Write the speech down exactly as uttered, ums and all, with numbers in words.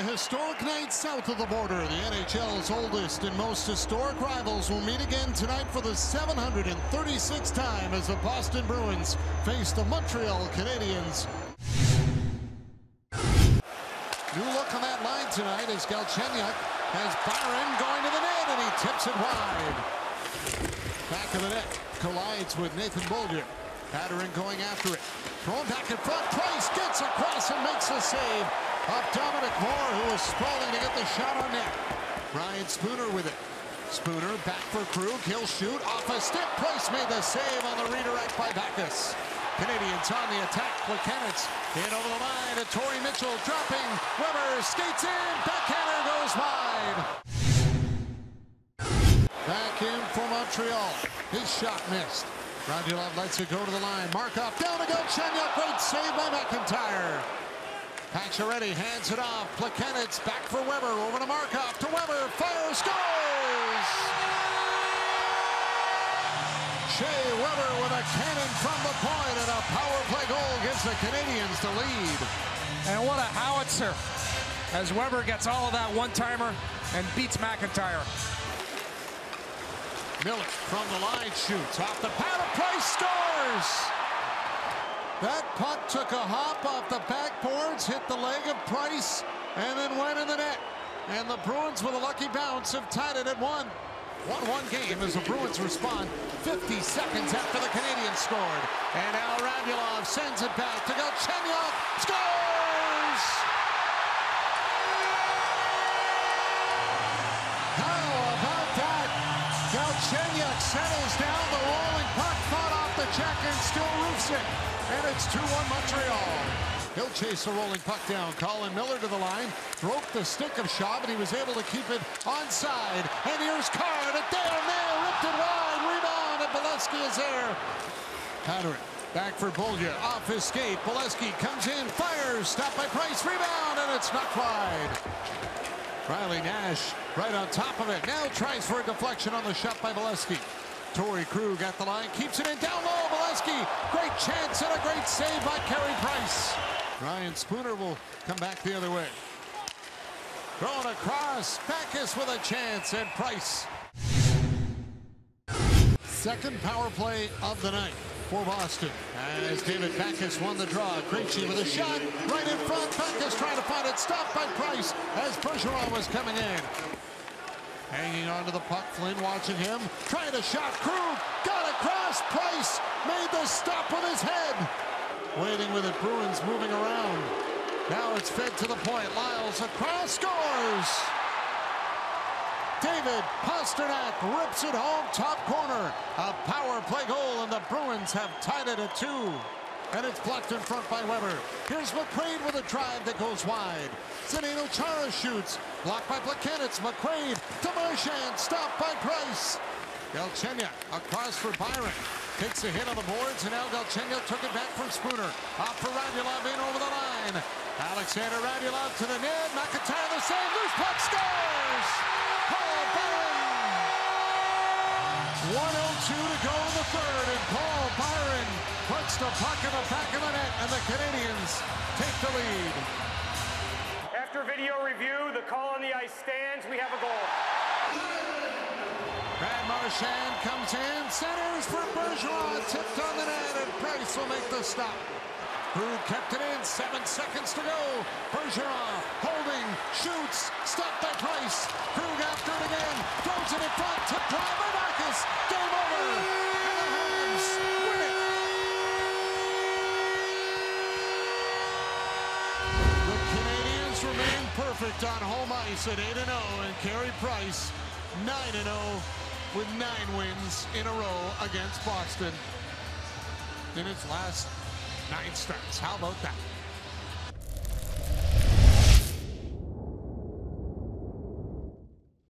a historic night south of the border. The N H L's oldest and most historic rivals will meet again tonight for the seven hundred thirty-sixth time as the Boston Bruins face the Montreal Canadiens. New look on that line tonight as Galchenyuk has Byron going to the net and he tips it wide. Back of the net, collides with Nathan Beaulieu. Patterson going after it. Thrown back in front, Price gets across and makes the save of Dominic Moore, who was sprawling to get the shot on net. Ryan Spooner with it. Spooner back for Krug, he'll shoot off a stick. Price made the save on the redirect by Backes. Canadians on the attack. Plekanec in over the line to Torrey Mitchell dropping. Weber skates in. Backhander goes wide. Back in for Montreal. His shot missed. Radulov lets it go to the line. Markov down to Galchenyuk. Great save by McIntyre. Pacioretty hands it off. Plekanec back for Weber. Over to Markov. To Weber. Fire, scores! Shea Weber with a cannon from the point, and a power play goal gives the Canadiens the lead. And what a howitzer as Weber gets all of that one-timer and beats McIntyre. Milk from the line shoots off the pad of Price, scores! That puck took a hop off the backboards, hit the leg of Price, and then went in the net. And the Bruins with a lucky bounce have tied it at one. one one game as the Bruins respond fifty seconds after the Canadiens scored. And now Radulov sends it back to Galchenyuk, scores! How about that? Galchenyuk settles down the rolling puck, fought off the check and still roofs it. And it's two one Montreal. He'll chase the rolling puck down. Colin Miller to the line. Broke the stick of Shaw, but he was able to keep it onside. And here's Card. A down there. Ripped it wide. Rebound. And Bolesky is there. Patterson back for Beaulieu. Off his skate. Bolesky comes in. Fires. Stopped by Price. Rebound. And it's knocked wide. Riley Nash right on top of it. Now tries for a deflection on the shot by Bolesky. Torrey Krug at the line. Keeps it in. Down low. Bolesky. Great chance and a great save by Carey Price. Ryan Spooner will come back the other way. Thrown across. Backes with a chance, and Price. Second power play of the night for Boston. As David Backes won the draw. Krejci with a shot right in front. Backes trying to find it. Stopped by Price as Bergeron was coming in. Hanging on to the puck. Flynn watching him. Trying to shot. Krug got across. Price made the stop with his head. Waiting with it, Bruins moving around. Now it's fed to the point. Lyles across, scores! David Pastrnak rips it home, top corner. A power play goal, and the Bruins have tied it at two. And it's blocked in front by Weber. Here's McQuaid with a drive that goes wide. Zdeno Chara shoots. Blocked by Plekanec. McQuaid to Marchand, stopped by Price. Galchenyuk across for Byron. Takes a hit on the boards, and now Galchenyuk took it back from Spooner. Off for Radulov in over the line. Alexander Radulov to the net. McIntyre the save. Loose puck, scores! Paul Byron! one oh two to go in the third, and Paul Byron puts the puck in the back of the net, and the Canadiens take the lead. After video review, the call on the ice stands. We have a goal. Brad Marchand comes in, centers for Bergeron, tipped on the net, and Price will make the stop. Krug kept it in, seven seconds to go. Bergeron holding, shoots, stopped by Price. Krug after it again, throws it in front, tip drive by Backes. Game over, and the Habs win it. The Canadiens remain perfect on home ice at eight and oh, and Carey Price nine and oh. with nine wins in a row against Boston in its last nine starts. How about that?